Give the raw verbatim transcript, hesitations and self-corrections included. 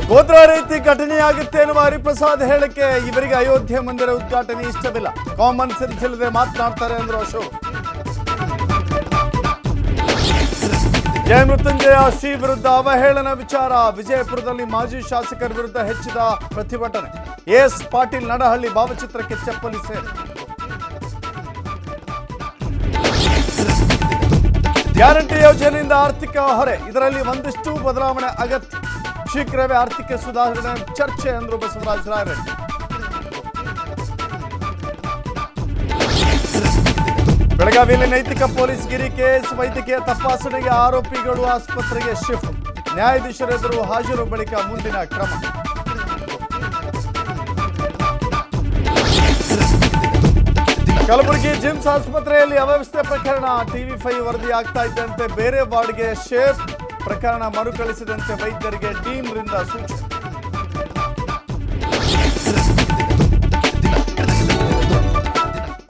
ಗೋದ್ರಾ ರೀತಿ ಘಟನೆಯಾಗುತ್ತೆ ಎನ್ನುವ ಹರಿಪ್ರಸಾದ್ ಹೇಳಿಕೆ ಇವರಿಗೆ ಅಯೋಧ್ಯೆ ಮಂದಿರ ಉದ್ಘಾಟನೆ ಇಷ್ಟವಿಲ್ಲ. ಕಾಮನ್ ಸೆನ್ಸ್ ಇಲ್ಲದೆ ಮಾತನಾಡ್ತಾರೆ ಅಂದ್ರು ಅಶೋಕ್. ಜಯ ಮೃತ್ಯುಂಜಯ ಶ್ರೀ ವಿರುದ್ಧ ಅವಹೇಳನ ವಿಚಾರ. ವಿಜಯಪುರದಲ್ಲಿ ಮಾಜಿ ಶಾಸಕರ ವಿರುದ್ಧ ಹೆಚ್ಚಿದ ಪ್ರತಿಭಟನೆ. ಎಸ್ ಪಾಟೀಲ್ ನಡಹಳ್ಳಿ ಭಾವಚಿತ್ರಕ್ಕೆ ಚಪ್ಪಲಿ ಸೇರಿ. ಗ್ಯಾರಂಟಿ ಯೋಜನೆಯಿಂದ ಆರ್ಥಿಕ ಹೊರೆ, ಇದರಲ್ಲಿ ಒಂದಿಷ್ಟು ಬದಲಾವಣೆ ಅಗತ್ಯ. ಶೀಘ್ರವೇ ಆರ್ಥಿಕ ಸುಧಾರಣೆ ಚರ್ಚೆ ಅಂದ್ರು ಬಸವರಾಜ ರಾಯರೆಡ್ಡಿ. ಬೆಳಗಾವಿಯಲ್ಲಿ ನೈತಿಕ ಪೊಲೀಸ್ ಗಿರಿ ಕೇಸ್. ವೈದ್ಯಕೀಯ ತಪಾಸಣೆಗೆ ಆರೋಪಿಗಳು ಆಸ್ಪತ್ರೆಗೆ ಶಿಫ್ಟ್. ನ್ಯಾಯಾಧೀಶರೆದುರು ಹಾಜರು ಬಳಿಕ ಮುಂದಿನ ಕ್ರಮ. ಕಲಬುರಗಿ ಜಿಮ್ಸ್ ಆಸ್ಪತ್ರೆಯಲ್ಲಿ ಅವ್ಯವಸ್ಥೆ ಪ್ರಕರಣ. ಟಿವಿ ಫೈವ್ ವರದಿ ಆಗ್ತಾ ಇದ್ದಂತೆ ಬೇರೆ ವಾರ್ಡ್ಗೆ ಶಿಫ್ಟ್. ಪ್ರಕರಣ ಮರುಕಳಿಸಿದಂತೆ ವೈದ್ಯರಿಗೆ ಡೀನ್ರಿಂದ ಸೂಚನೆ.